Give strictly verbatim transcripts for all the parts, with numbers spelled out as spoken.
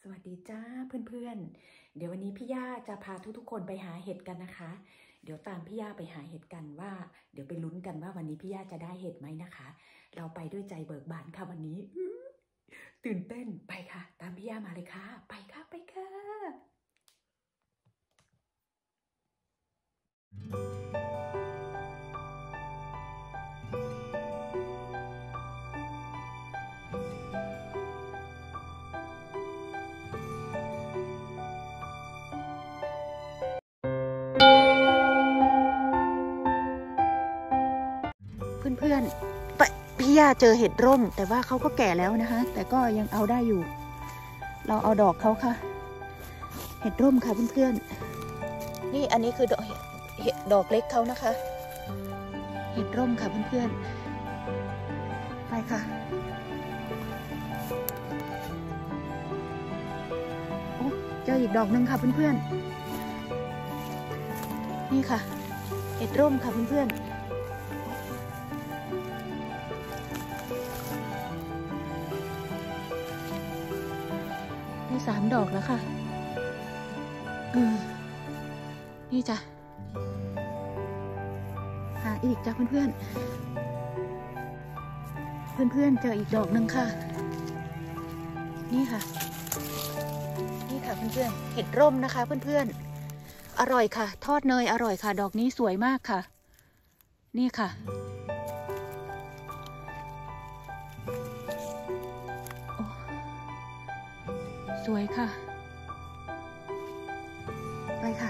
สวัสดีจ้าเพื่อนๆเดี๋ยววันนี้พี่ย่าจะพาทุกๆคนไปหาเห็ดกันนะคะเดี๋ยวตามพี่ย่าไปหาเห็ดกันว่าเดี๋ยวไปลุ้นกันว่าวันนี้พี่ย่าจะได้เห็ดไหมนะคะเราไปด้วยใจเบิกบานค่ะวันนี้ตื่นเต้นไปค่ะตามพี่ย่ามาเลยค่ะไปค่ะไปค่ะเพื่อนๆพี่ย่าเจอเห็ดร่มแต่ว่าเขาก็แก่แล้วนะคะแต่ก็ยังเอาได้อยู่เราเอาดอกเขาค่ะเห็ดร่มค่ะเพื่อนๆนี่อันนี้คือดอกเห็ดดอกเล็กเขานะคะเห็ดร่มค่ะเพื่อนๆไปค่ะโอ้เจออีกดอกหนึ่งค่ะเพื่อนๆนี่ค่ะเห็ดร่มค่ะเพื่อนๆสามดอกแล้วค่ะเออนี่จ้ะหาอีกจ้ะเพื่อนๆเพื่อนๆเจออีกดอกหนึ่งค่ะนี่ค่ะนี่ค่ะเพื่อนๆเห็ดร่มนะคะเพื่อนๆอร่อยค่ะทอดเนยอร่อยค่ะดอกนี้สวยมากค่ะนี่ค่ะสวยค่ะไปค่ะ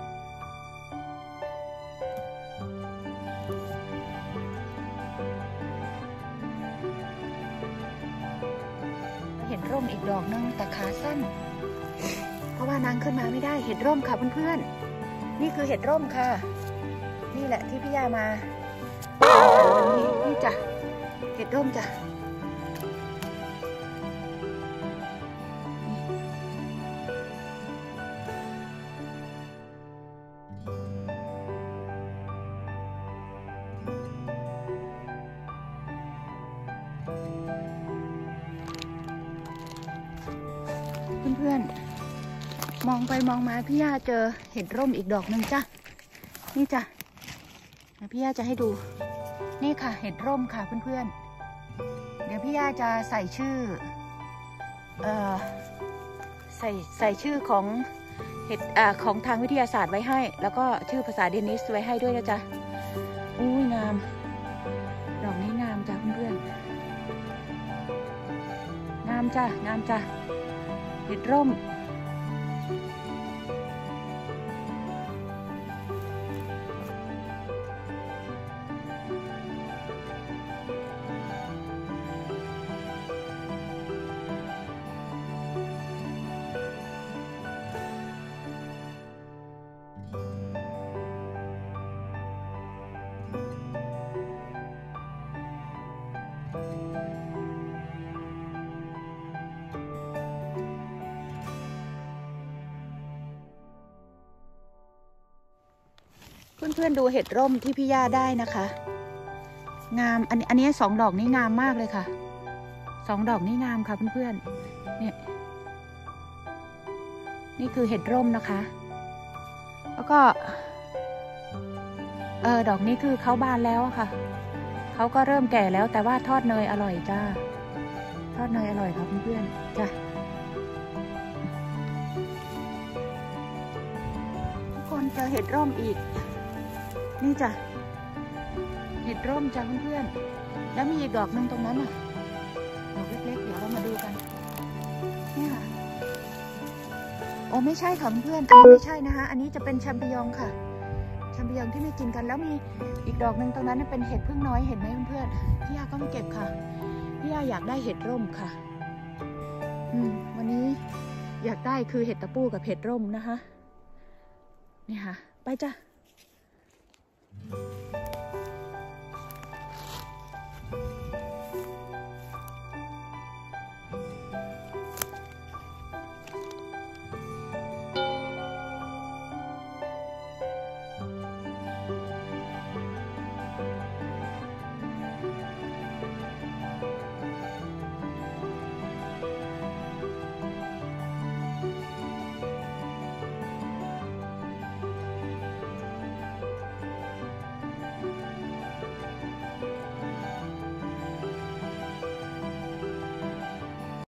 เห็ดร่มอีกดอกนึงแต่ขาสั้นเพราะว่านางขึ้นมาไม่ได้เห็ดร่มค่ะเพื่อนๆนี่คือเห็ดร่มค่ะนี่แหละที่พี่ย่ามานี่นี่จ้ะเห็ดร่มจ้ะเพื่อนๆมองไปมองมาพี่ย่าเจอเห็ดร่มอีกดอกหนึ่งจ้ะนี่จ้ะพี่ย่าจะให้ดูนี่ค่ะเห็ดร่มค่ะเพื่อนๆเดี๋ยวพี่ย่าจะใส่ชื่อเอ่อใส่ใส่ชื่อของเห็ดอ่าของทางวิทยาศาสตร์ไว้ให้แล้วก็ชื่อภาษาเดนิสไว้ให้ด้วยนะจ๊ะอุ้ยงามดอกนี้งามจ้ะเพื่อนๆงามจ้ะงามจ้ะเห็ดร่มเพื่อนๆดูเห็ดร่มที่พี่ย่าได้นะคะงามอันอันนี้สองดอกนี้งามมากเลยค่ะสองดอกนี้งามค่ะเพื่อนๆเนี่ยนี่คือเห็ดร่มนะคะแล้วก็เออดอกนี้คือเขาบานแล้วค่ะเขาก็เริ่มแก่แล้วแต่ว่าทอดเนยอร่อยจ้าทอดเนยอร่อยค่ะเพื่อนๆจ้ะทุกคนเจอเห็ดร่มอีกนี่จ้ะเห็ดร่มจ้ะเพื่อนๆแล้วมีอีกดอกหนึ่งตรงนั้นน่ะดอกเล็กๆเดี๋ยวเรามาดูกันนี่ค่ะโอ้ไม่ใช่ค่ะเพื่อนอันนี้ไม่ใช่นะคะอันนี้จะเป็นแชมปิญองค่ะแชมปิญองที่ไม่กินกันแล้วมีอีกดอกหนึ่งตรงนั้นเป็นเห็ดพึ่งน้อยเห็นไหมเพื่อนๆพี่ย่าก็ไม่เก็บค่ะพี่ย่าอยากได้เห็ดร่มค่ะอืมวันนี้อยากได้คือเห็ดตะปูกับเห็ดร่มนะคะนี่ค่ะไปจ้ะ